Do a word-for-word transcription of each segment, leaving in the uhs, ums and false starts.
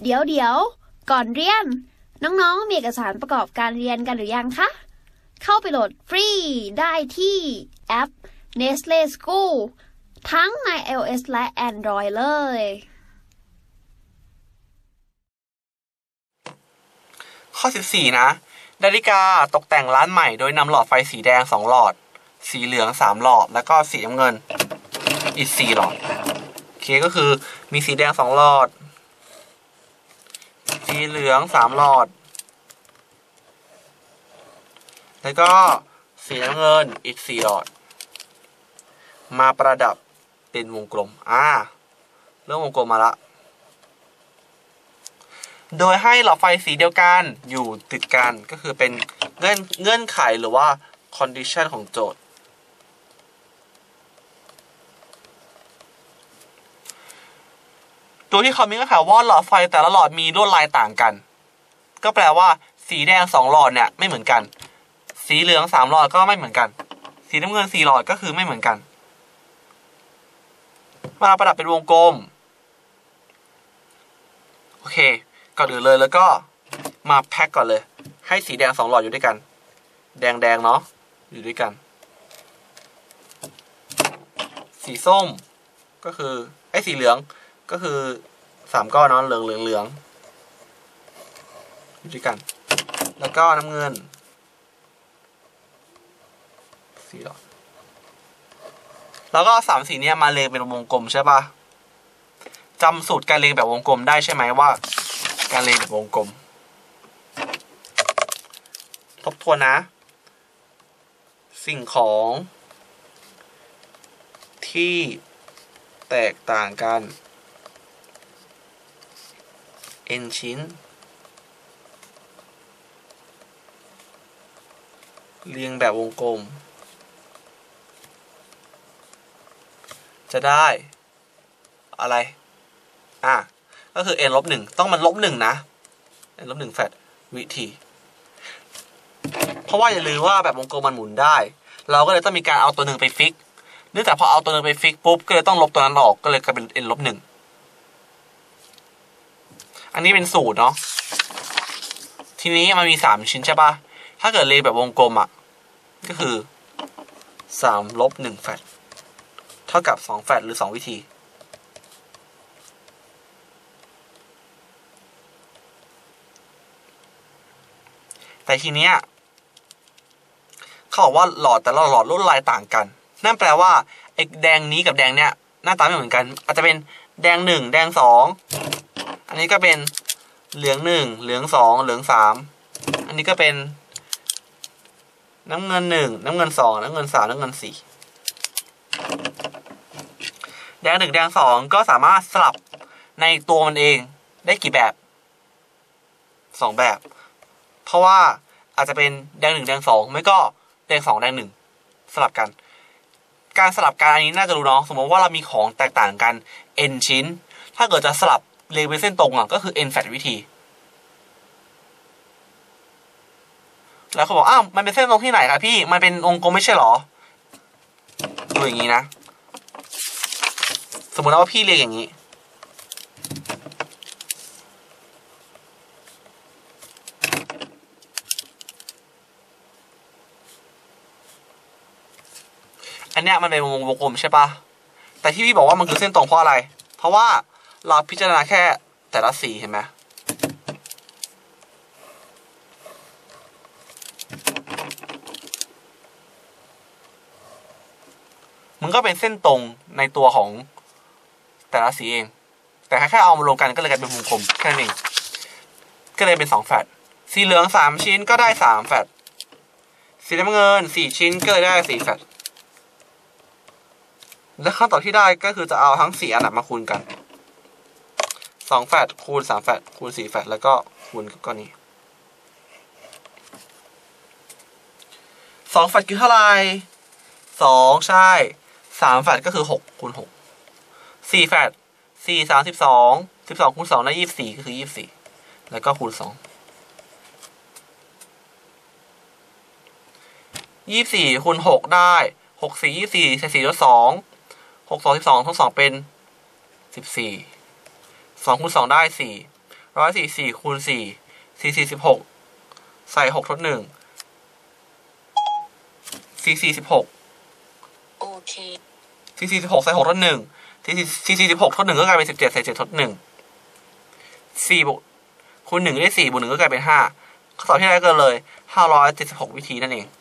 เดี๋ยวเดี๋ยวก่อนเรียนน้องๆมีเอกสารประกอบการเรียนกันหรือยังคะเข้าไปโหลดฟรีได้ที่แอป Nestle School ทั้งใน iOS และ Android เลยข้อสิบสี่นะนาฬิกาตกแต่งร้านใหม่โดยนำหลอดไฟสีแดงสองหลอดสีเหลืองสามหลอดแล้วก็สีน้ำเงินอีกสี่หลอดโอเคก็คือมีสีแดงสองหลอดสีเหลืองสามหลอดแล้วก็สีน้ำเงินอีกสี่หลอดมาประดับเป็นวงกลมอ่าเรื่องวงกลมมาละโดยให้หลอดไฟสีเดียวกันอยู่ติดกันก็คือเป็นเงื่อนเงื่อนไขหรือว่า condition ของโจทย์ตัวที่เขามีก็คือว่าหลอดไฟแต่ละหลอดมีลวดลายต่างกันก็แปลว่าสีแดงสองหลอดเนี่ยไม่เหมือนกันสีเหลืองสามหลอดก็ไม่เหมือนกันสีน้ำเงินสี่หลอดก็คือไม่เหมือนกันมาประดับเป็นวงกลมโอเคก่อนอื่นเลยแล้วก็มาแพ็คก่อนเลยให้สีแดงสองหลอดอยู่ด้วยกันแดงแดงเนาะอยู่ด้วยกันสีส้มก็คือไอ้สีเหลืองก็คือสามก้อนเนาะเหลืองเหลืองเหลืองอยู่ด้วยกันแล้วก็น้ำเงินสีหลอดแล้วก็สามสีนี้มาเรียงเป็นวงกลมใช่ปะจำสูตรการเรียงแบบวงกลมได้ใช่ไหมว่าการเรียงแบบวงกลมทบทวนนะสิ่งของที่แตกต่างกัน n ชิ้นเรียงแบบวงกลมจะได้อะไรอ่ะก็คือ n ลบหนึ่งต้องมันลบหนึ่งนะ n ลบหนึ่งแฟตวิธีเพราะว่าอย่าลืมว่าแบบวงกลมมันหมุนได้เราก็เลยต้องมีการเอาตัวหนึ่งไปฟิกเนื่องจากพอเอาตัวหนึ่งไปฟิกปุ๊บก็เลยต้องลบตัวนั้นออกก็เลยกลายเป็น n ลบหนึ่งอันนี้เป็นสูตรเนาะทีนี้มันมีสามชิ้นใช่ปะถ้าเกิดเรียงแบบวงกลมอ่ะก็คือสามลบหนึ่งแฟตเท่ากับสองแฟตหรือสองวิธีแต่ทีเนี้ยเขาบอกว่าหลอดแต่ละหลอดลวดลายต่างกันนั่นแปลว่าไอ้แดงนี้กับแดงเนี้ยหน้าตาไม่เหมือนกันอาจจะเป็นแดงหนึ่งแดงสองอันนี้ก็เป็นเหลืองหนึ่งเหลืองสองเหลืองสามอันนี้ก็เป็นน้ำเงินหนึ่งน้ำเงินสองน้ำเงินสามน้ำเงินสี่แดงหนึ่งแดงสองก็สามารถสลับในตัวมันเองได้กี่แบบสองแบบเพราะว่าอาจจะเป็นแดงหนึ่งแดงสองไม่ก็แดงสองแดงหนึ่งสลับกันการสลับกันอันนี้น่าจะรู้เนาะสมมติว่าเรามีของแตกต่างกัน n ชิ้นถ้าเกิดจะสลับเรียงเป็นเส้นตรงอ่ะก็คือ n แฟตวิธีแล้วเขาบอกอ้าวมันเป็นเส้นตรงที่ไหนครับพี่มันเป็นวงกลมไม่ใช่หรอดูอย่างนี้นะสมมติว่าพี่เรียงอย่างนี้อันเนี้ยมันเป็นวงกลมใช่ปะแต่ที่พี่บอกว่ามันคือเส้นตรงเพราะอะไรเพราะว่าเราพิจารณาแค่แต่ละสีเห็นไหมมันก็เป็นเส้นตรงในตัวของแต่ละสีเองแต่แค่เอามารวมกันก็เลยกลายเป็นวงกลมแค่นั้นเองก็เลยเป็นสองแฟตสีเหลืองสามชิ้นก็ได้สามแฟตสีน้ำเงินสี่ชิ้นก็เลยได้สี่แฟตและขั้นตอนที่ได้ก็คือจะเอาทั้งสี่อันมาคูณกันสองแฟตคูณสามแฟตคูณสี่แฟตแล้วก็คูณก้อนนี้สองแฟตคือเท่าไหร่สองใช่สามแฟตก็คือหกคูณหกสี่แฟตสี่สามสิบสองสิบสองคูณสองได้ยี่สิบสี่ก็คือยี่สิบสี่แล้วก็คูณสองยี่สิบสี่คูณหกได้หกสี่ยี่สิบสี่ใส่สี่ลบสองหกสองสิบสองทั้งสองเป็นสิบสี่สองคูณสองได้สี่ร้อยสี่สี่คูณสี่สี่สี่สิบหกใส่หกทดหนึ่งสี่สี่สิบหกโอเคสี่สี่สิบหกใส่หกทดหนึ่งสี่สี่สี่สิบหกทดหนึ่งก็กลายเป็นสิบเจ็ดใส่เจ็ดทดหนึ่งสี่บวกคูณหนึ่งได้สี่บวกหนึ่งก็กลายเป็นห้าข้อสอบที่ได้ก็เลยห้าร้อยเจ็ดสิบหกวิธีนั่นเอง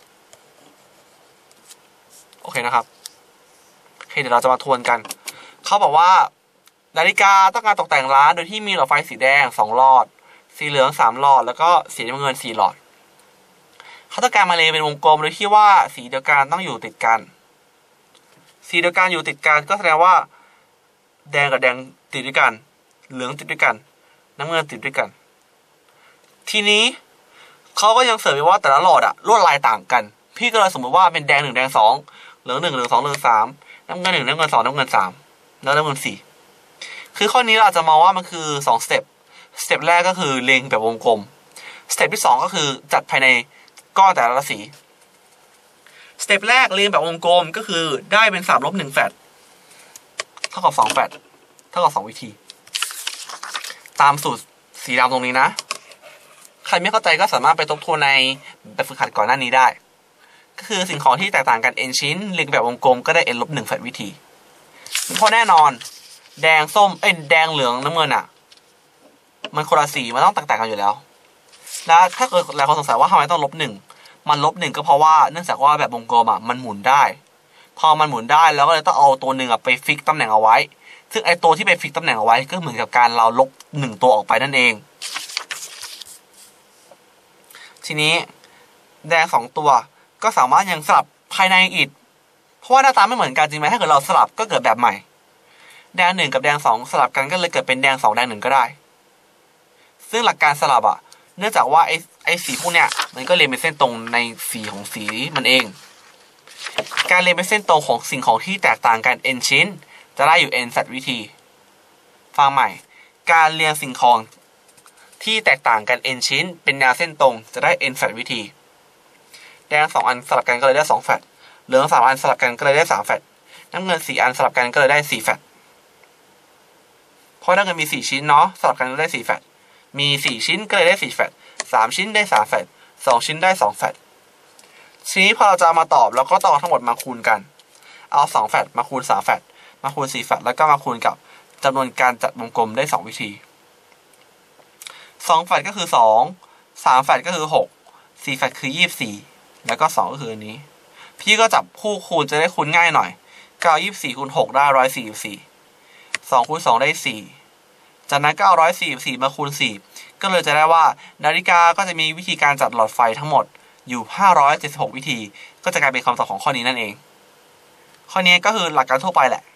โอเคนะครับโอเคเดี๋ยวเราจะมาทวนกันเขาบอกว่านาฬิกาต้องการตกแต่งร้านโดยที่มีหลอดไฟสีแดงสองหลอดสีเหลืองสามหลอดแล้วก็สีน้ำเงินสี่หลอดเขาต้องการมาเลเป็นวงกลมโดยที่ว่าสีเดียวกันต้องอยู่ติดกันสีเดียวกันอยู่ติดกันก็แสดงว่าแดงกับแดงติดด้วยกันเหลืองติดด้วยกันน้ำเงินติดด้วยกันทีนี้เขาก็ยังเสริมไว้ว่าแต่ละหลอดอะลวดลายต่างกันพี่ก็เลยสมมติว่าเป็นแดงหนึ่งแดงสองเหลืองหนึ่งเหลืองสองเหลืองสามน้ำเงินหนึ่งน้ำเงินสองน้ำเงินสามแล้วน้ำเงินสี่คือข้อนี้เราอาจจะมองว่ามันคือสองสเต็ปสเต็ปแรกก็คือเรียงแบบวงกลมสเต็ปที่สองก็คือจัดภายในก้อนแต่ละสีสเต็ปแรกเรียงแบบวงกลมก็คือได้เป็นสามลบหนึ่งแฟตเท่ากับสองแฟตเท่ากับสองวิธีตามสูตรสีดำตรงนี้นะใครไม่เข้าใจก็สามารถไปทบทวนในแบบฝึกหัดก่อนหน้านี้ได้ก็คือสิ่งของที่แตกต่างกัน n ชิ้นเรียงแบบวงกลมก็ได้ n ลบหนึ่งแฟตวิธีเพราะแน่นอนแดงส้มเอ้ยแดงเหลืองน้ำเงินอ่ะมันคนละสีมันต้องแตกต่างกันอยู่แล้วแล้วถ้าเกิดหลายคนสงสัยว่าทำไมต้องลบหนึ่งมันลบหนึ่งก็เพราะว่าเนื่องจากว่าแบบวงกลมอ่ะมันหมุนได้พอมันหมุนได้แล้วก็เลยต้องเอาตัวหนึ่งอ่ะไปฟิกตำแหน่งเอาไว้ซึ่งไอตัวที่ไปฟิกตำแหน่งเอาไว้ก็เหมือนกับการเราลบหนึ่งตัวออกไปนั่นเองทีนี้แดงสองตัวก็สามารถยังสลับภายในอีกเพราะว่าหน้าตาไม่เหมือนกันจริงไหมถ้าเกิดเราสลับก็เกิดแบบใหม่แดงหนึ่งกับแดงสองสลับกันก็เลยเกิดเป็นแดงสองแดงหนึ่งก็ได้ซึ่งหลักการสลับอ่ะเนื่องจากว่าไอ้ไอ้สีพวกเนี้ยมันก็เรียงเป็นเส้นตรงในสีของสีมันเองการเรียงเป็นเส้นตรงของสิ่งของที่แตกต่างกัน n ชิ้นจะได้อยู่ n สัตวิธีฟังใหม่การเรียงสิ่งของที่แตกต่างกัน n ชิ้นเป็นแนวเส้นตรงจะได้ n แฟตวิธีแดงสองอันสลับกันก็เลยได้สองแฟตเหลืองสามอันสลับกันก็เลยได้สามแฟตน้ำเงินสี่อันสลับกันก็เลยได้สี่แฟตเพราะน้ำเงินมีสี่ชิ้นเนาะสลับกันก็ได้สี่แฟตมีสี่ชิ้นก็เลยได้สี่แฟตสามชิ้นได้สามแฟตสองชิ้นได้สองแฟตทีนี้พอเราจะมาตอบเราก็ต้องทั้งหมดมาคูณกันเอาสองแฟตมาคูณสามแฟตมาคูณสี่แฟตแล้วก็มาคูณกับจำนวนการจัดวงกลมได้สองวิธีสองแฟตก็คือสองสามแฟตก็คือหกสี่แฟตคือยี่สิบสี่แล้วก็สองก็คืออันนี้พี่ก็จับคู่คูณจะได้คูณง่ายหน่อยเก้า ยี่สิบสี่คูณหกได้หนึ่งร้อยสี่สิบสี่สองคูณสองได้สี่จากนั้นก็เอาหนึ่งร้อยสี่สิบสี่มาคูณสี่ก็เลยจะได้ว่านาฬิกาก็จะมีวิธีการจัดหลอดไฟทั้งหมดอยู่ห้าร้อยเจ็ดสิบหกวิธีก็จะกลายเป็นคำตอบของข้อนี้นั่นเองข้อนี้ก็คือหลักการทั่วไปแหละ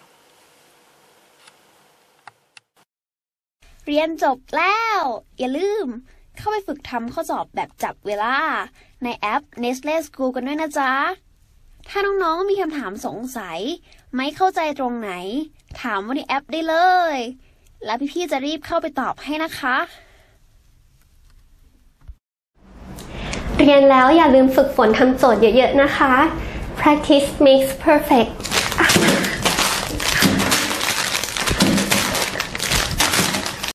เรียนจบแล้วอย่าลืมเข้าไปฝึกทำข้อสอบแบบจับเวลาในแอป Nestle School กันด้วยนะจ๊ะถ้าน้องๆมีคำถามสงสัยไม่เข้าใจตรงไหนถามว่าในแอปได้เลยแล้วพี่ๆจะรีบเข้าไปตอบให้นะคะเรียนแล้วอย่าลืมฝึกฝนทำโจทย์เยอะๆนะคะ Practice makes perfect